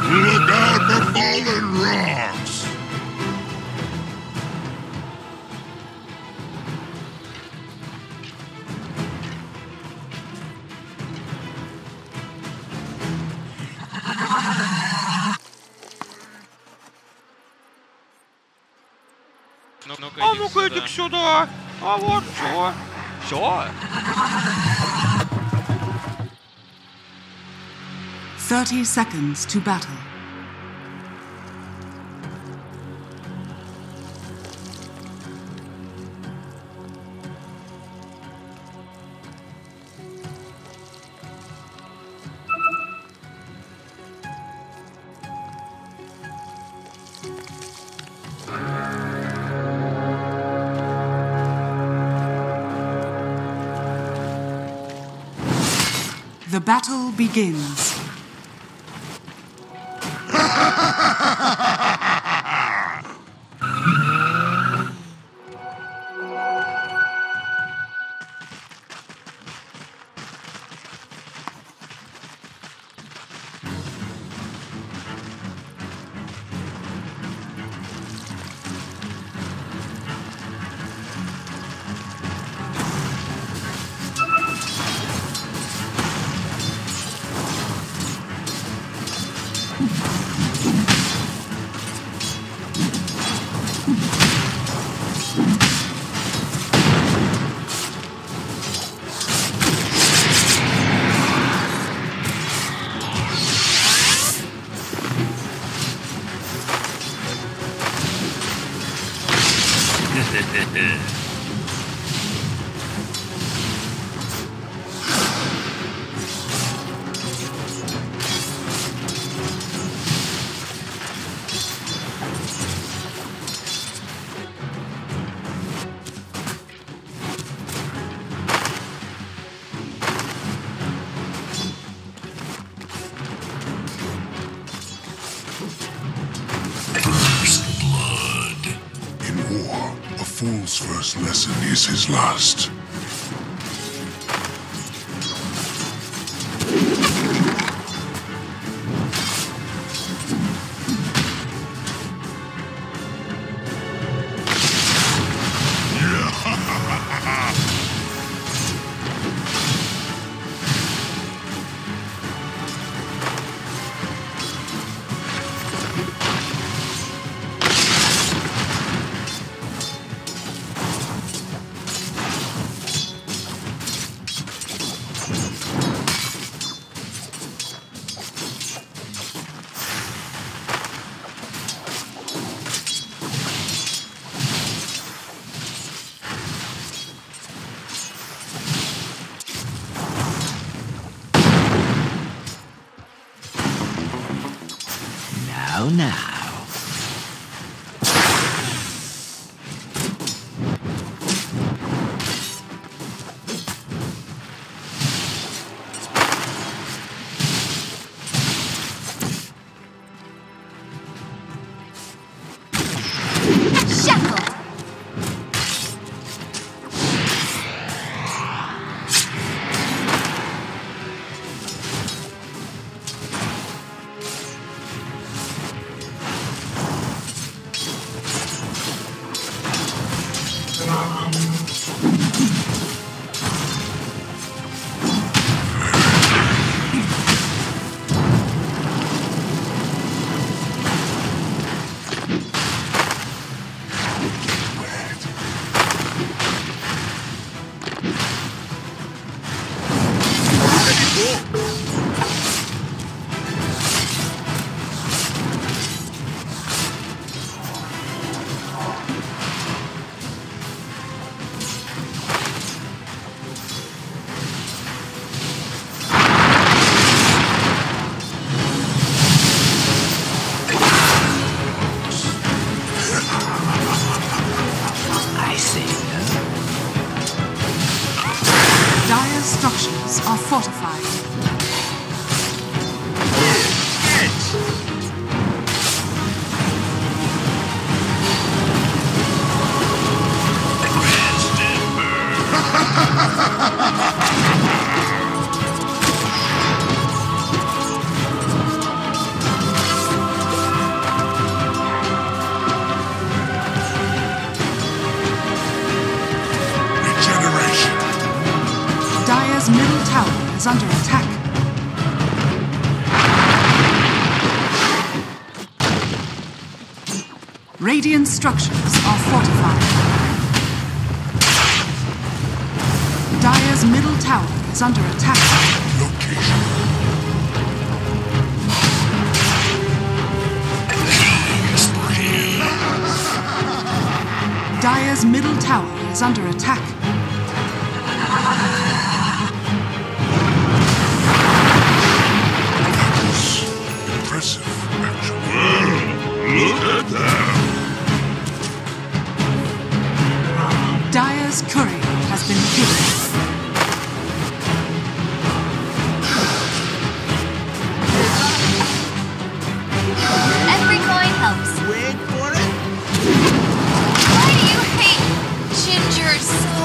Look out for fallen rocks! А ну-ка иди сюда! А вот что? Что? 30 seconds to battle. The battle begins. A fool's first lesson is his last. Now. Structures are fortified. tower is under attack. Radiant structures are fortified. Dire's middle tower is under attack. Location. Dire's middle tower is under attack. Impressive, actually. Look at that! Dire's courier has been killed. Every coin helps. Wait for it. Why do you hate Ginger so?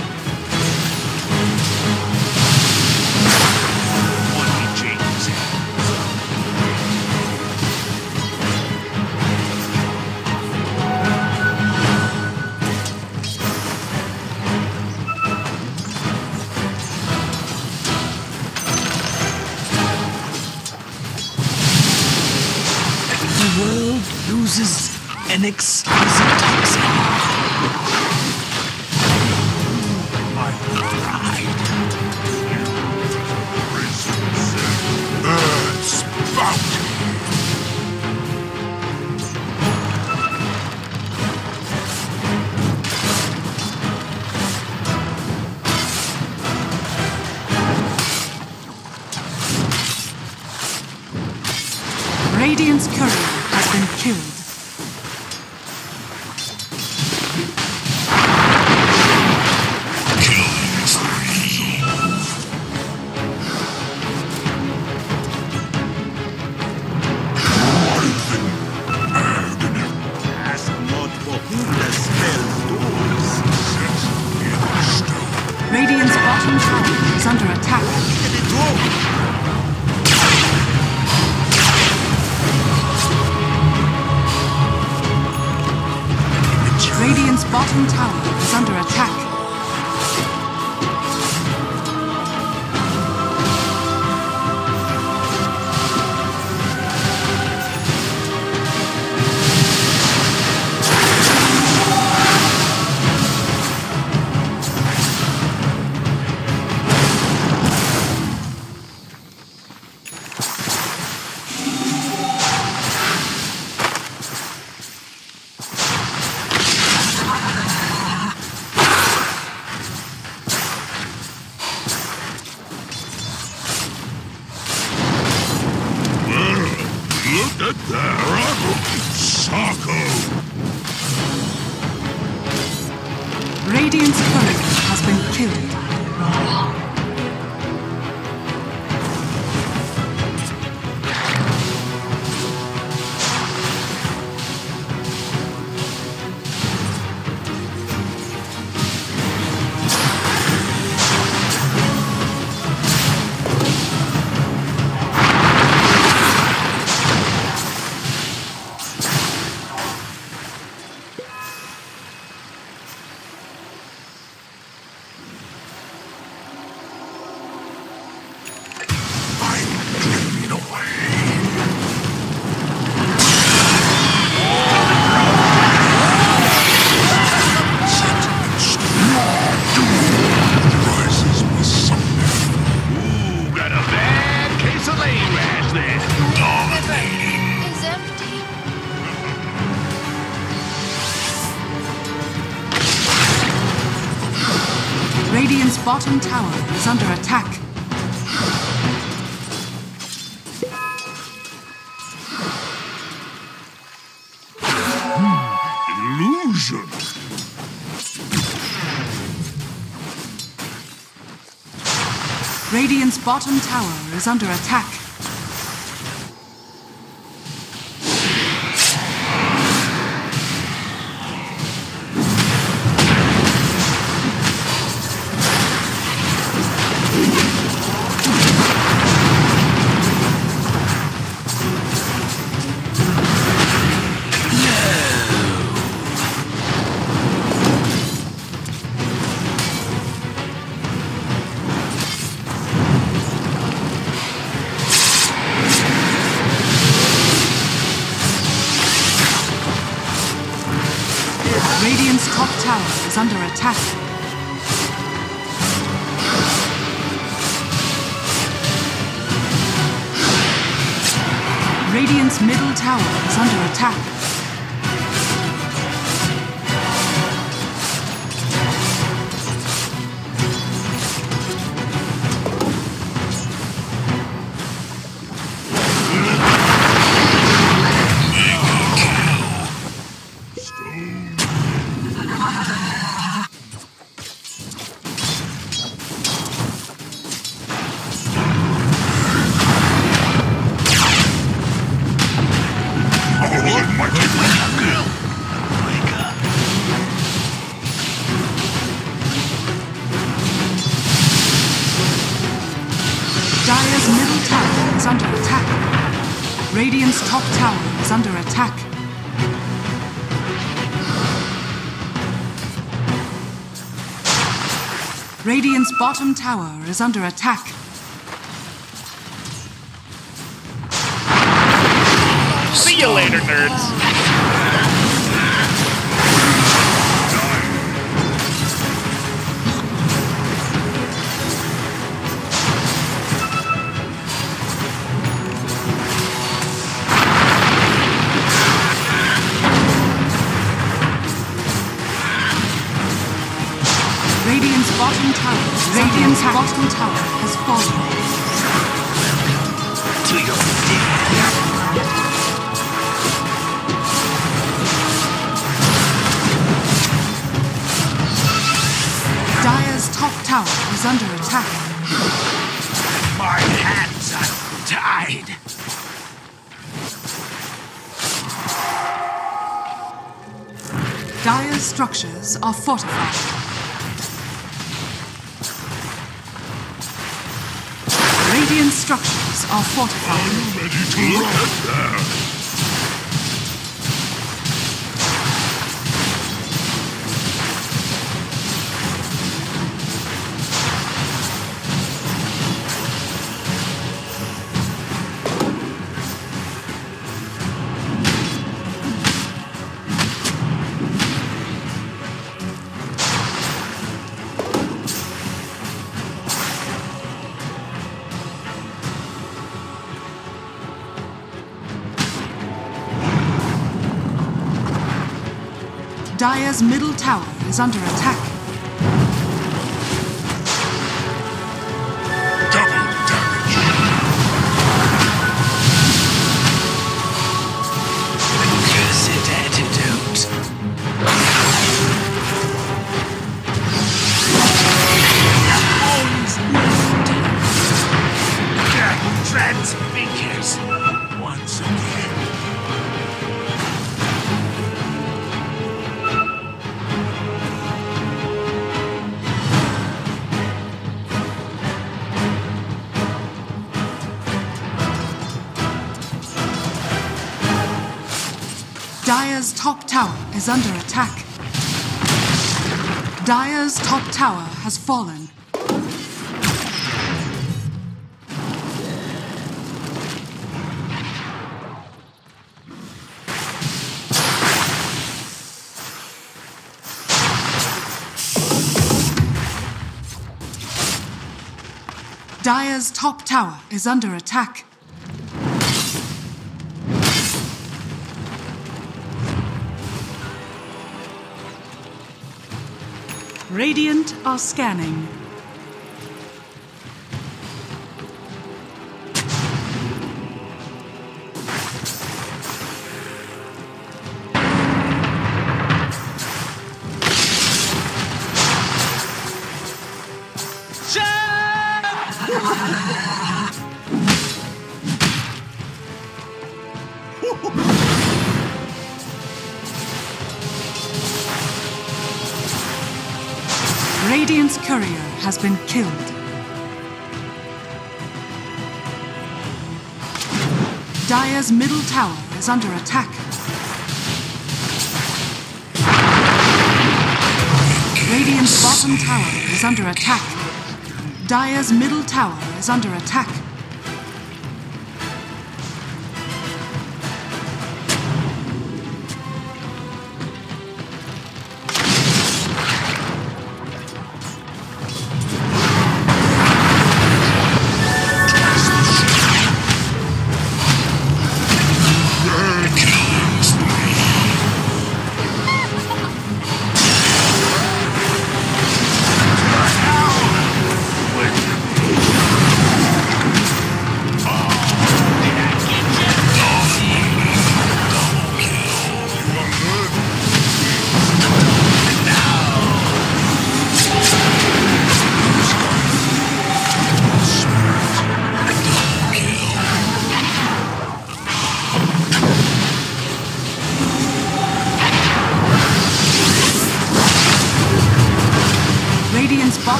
The world loses an exquisite toxin. My pride. Earth's bounty. Radiant's courier has been killed. Ask not for whom the spell doors. Radiant's bottom tower is under attack. Let it go. Radiant's bottom tower is under attack. Look at that! Sako! Radiant's courier has been killed. Is empty. Radiant's bottom tower is under attack. Illusion! Radiant's bottom tower is under attack. Radiant's top tower is under attack. Radiant's middle tower is under attack. Dire's middle tower is under attack. Radiant's top tower is under attack. Radiant's bottom tower is under attack. See you later, nerds. Radiant's bottom tower has fallen. To your death. Dire's top tower is under attack. My hands are tied. Dire's structures are fortified. Radiant structures are fortified. Ready to look at that. Dire's middle tower is under attack. Double damage. Cursed antidote. Always left. Transfigures once again. Dire's top tower is under attack. Dire's top tower has fallen. Dire's top tower is under attack. Radiant are scanning. Radiant's courier has been killed. Dire's middle tower is under attack. Radiant's bottom tower is under attack. Dire's middle tower is under attack.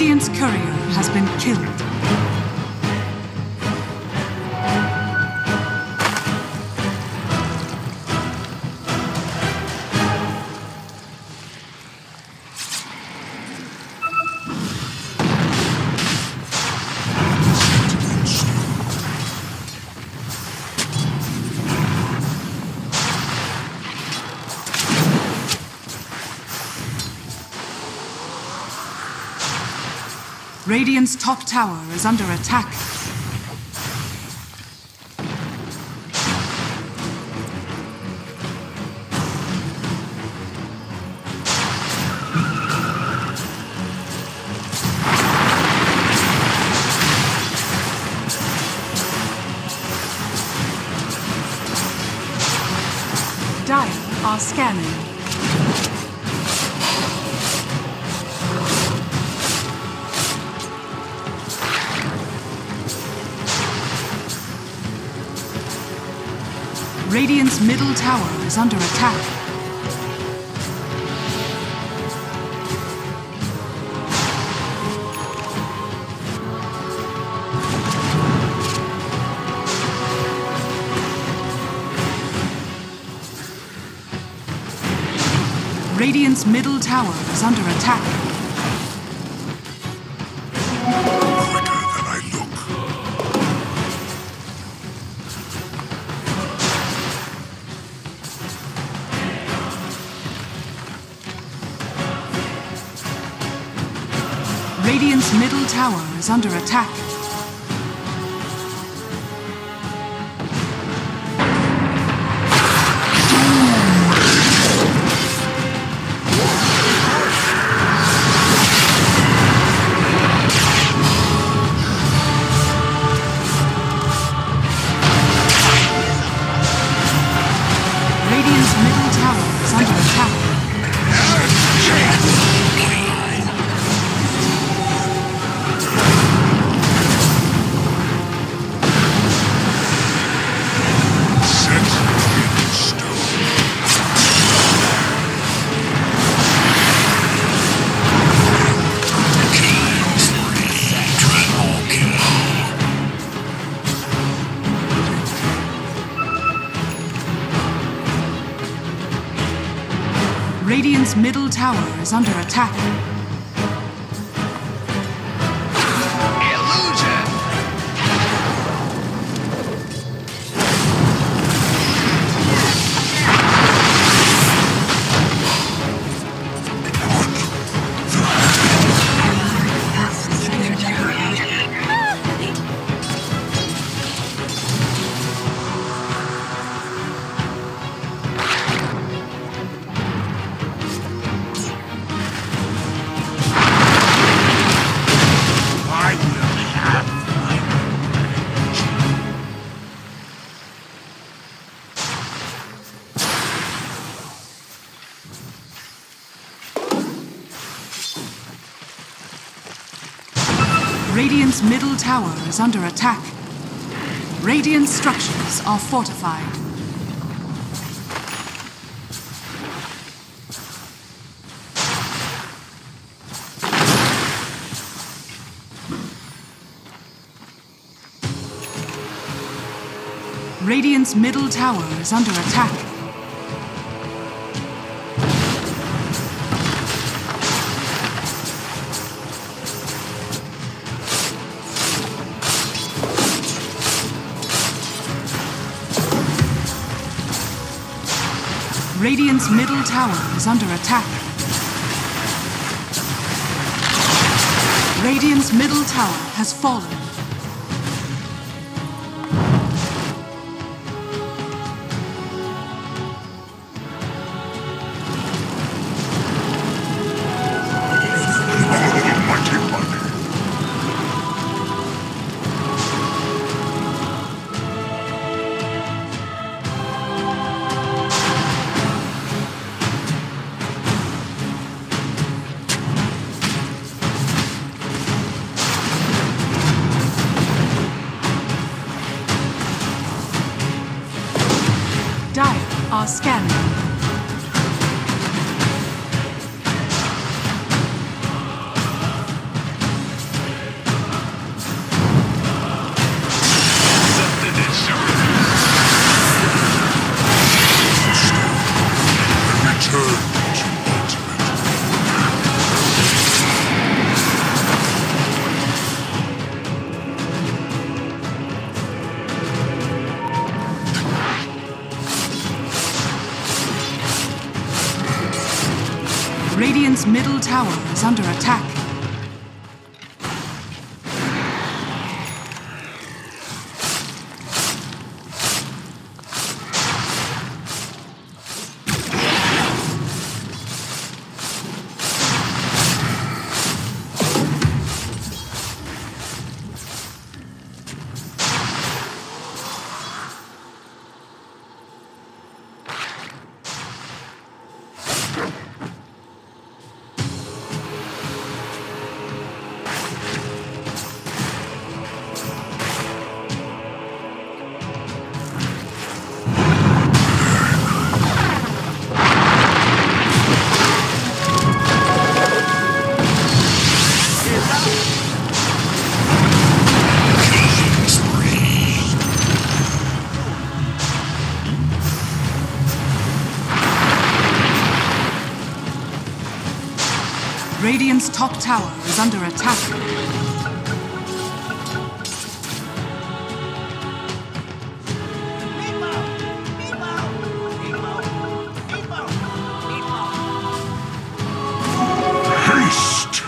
Radiant's courier has been killed. Radiant's top tower is under attack. Dire are scanning. Radiant's middle tower is under attack. Radiant's middle tower is under attack. Quicker than I look. Radiant's middle tower is under attack. Radiant's middle tower is under attack. Radiant's middle tower is under attack. Radiant's middle tower is under attack. Radiant structures are fortified. Radiant's middle tower is under attack. Radiant's middle tower is under attack. Radiant's middle tower has fallen. Dire are scanning. Radiant's middle tower is under attack. Radiant's top tower is under attack. Haste!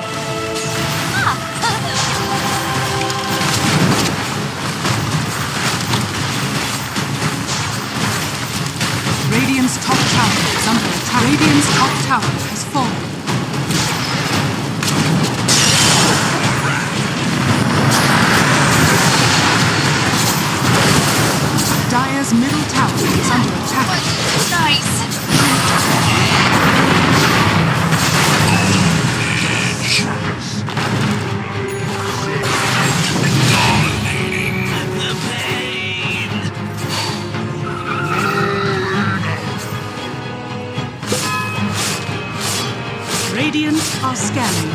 Radiant's top tower is under attack. Radiant's top tower has fallen. Dire's middle tower is under attack. Nice. Dominating the pain. Radiant are scanning.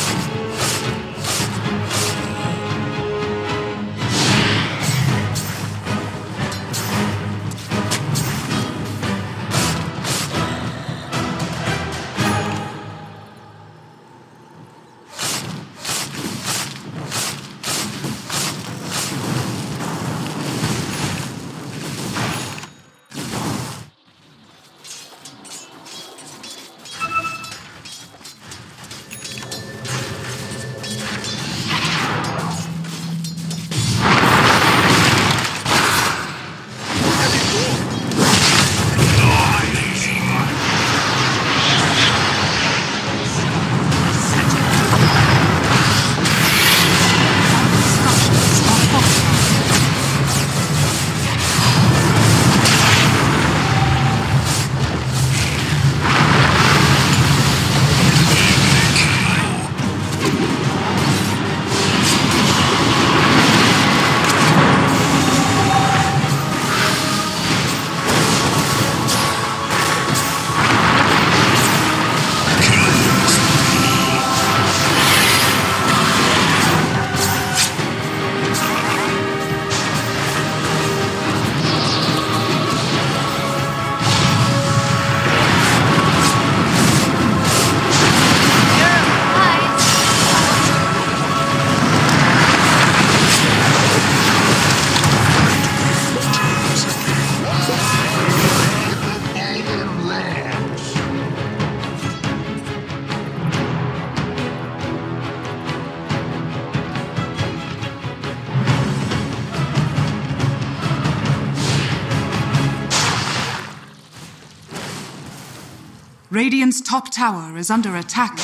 Radiant's top tower is under attack.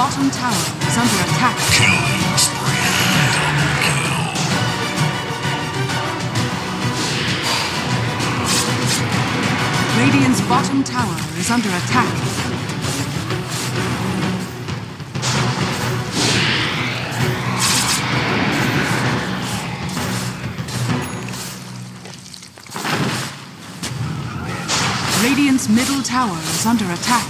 bottom tower is under attack. Killing spree. Radiant's bottom tower is under attack. Radiant's middle tower is under attack.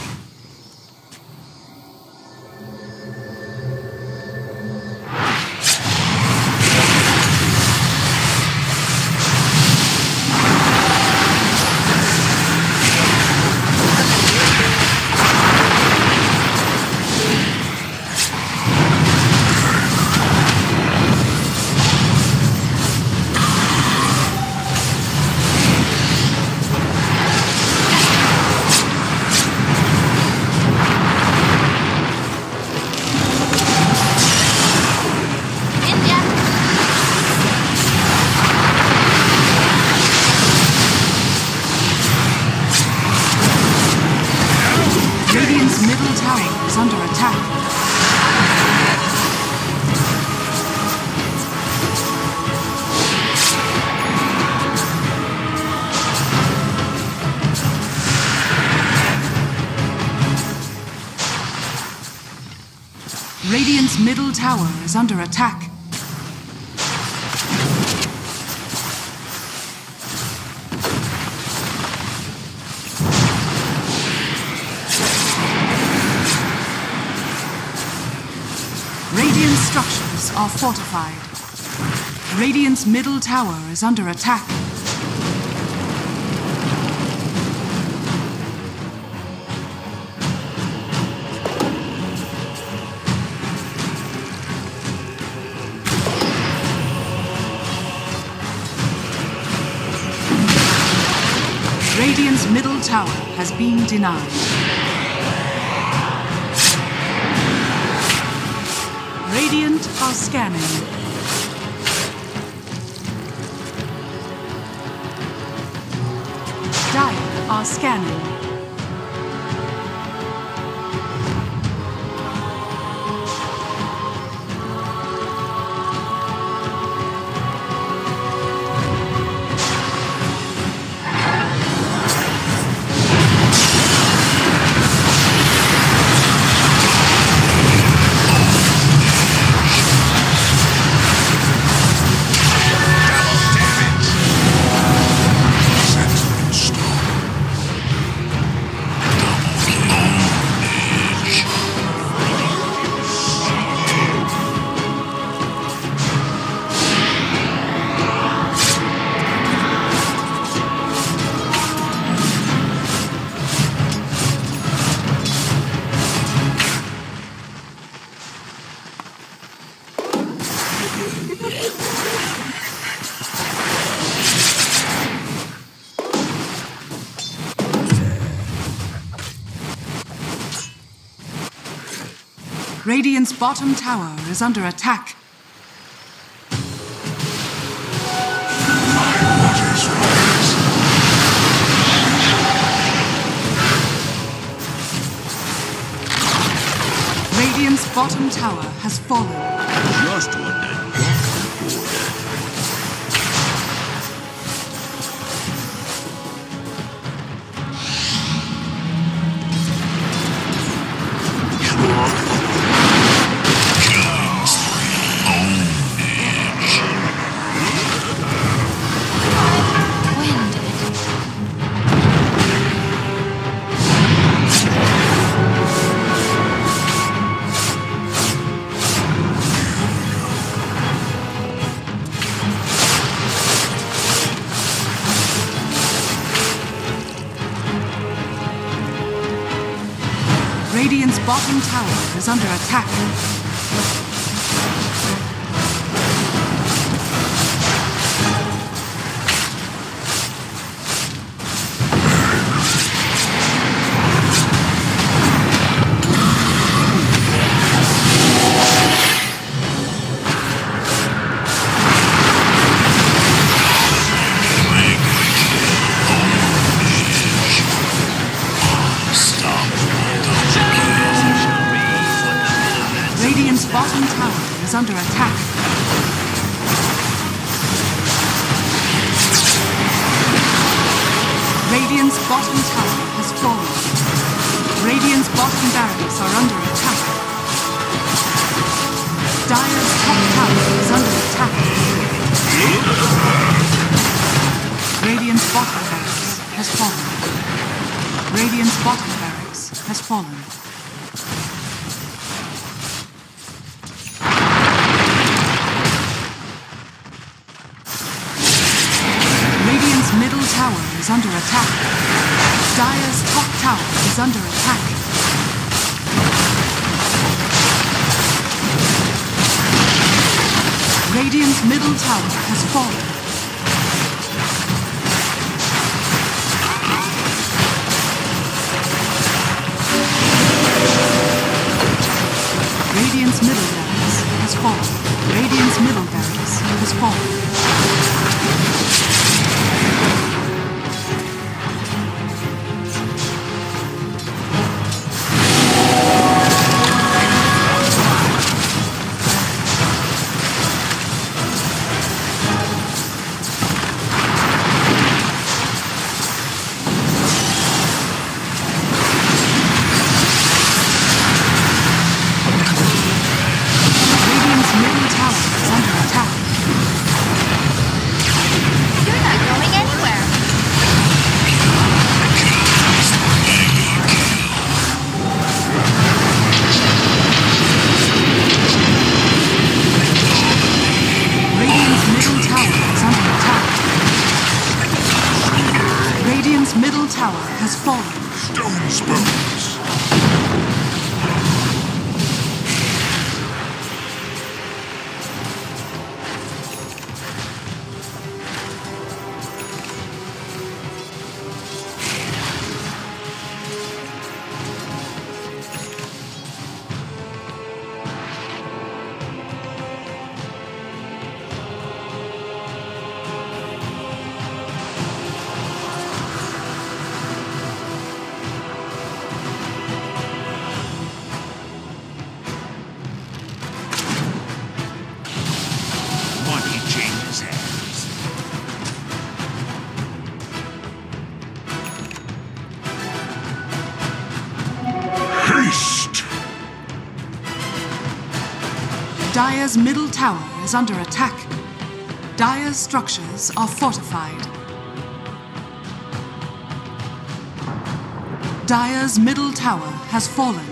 Radiant's middle tower is under attack. Radiant's middle tower is under attack. Radiant structures are fortified. Radiant's middle tower is under attack. Radiant's middle tower has been denied. Radiant are scanning. Dire are scanning. Radiant's bottom tower is under attack. Radiant's bottom tower has fallen. Just what the doctor ordered. Radiant's bottom tower is under attack. is under attack. Radiant's bottom tower has fallen. Radiant's bottom barracks are under attack. Dire's top tower is under attack. Radiant's bottom barracks has fallen. Radiant's bottom barracks has fallen. Radiant's middle tower is under attack. Dire's top tower is under attack. Radiant's middle tower has fallen. Radiant's middle barracks has fallen. Radiant's middle barracks has fallen. Middle tower has fallen. Stone spells. Dire's middle tower is under attack. Dire's structures are fortified. Dire's middle tower has fallen.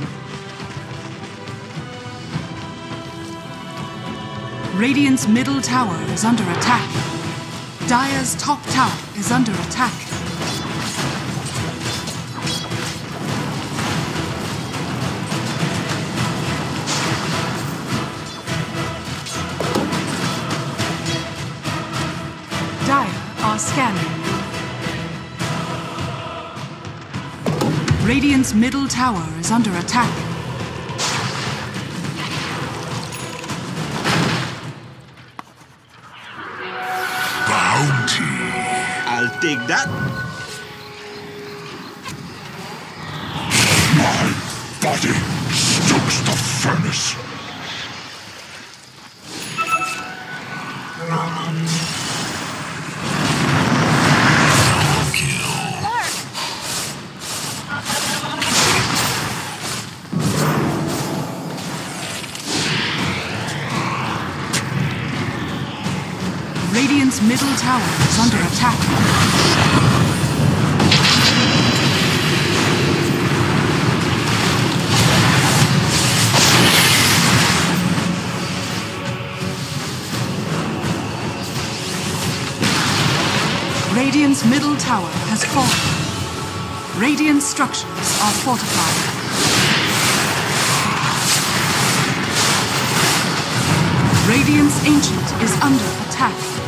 Radiant's middle tower is under attack. Dire's top tower is under attack. Are scanning. Radiant's middle tower is under attack. Bounty. I'll take that. My body stokes the furnace. Radiant's middle tower is under attack. Radiant's middle tower has fallen. Radiant structures are fortified. Radiant's ancient is under attack.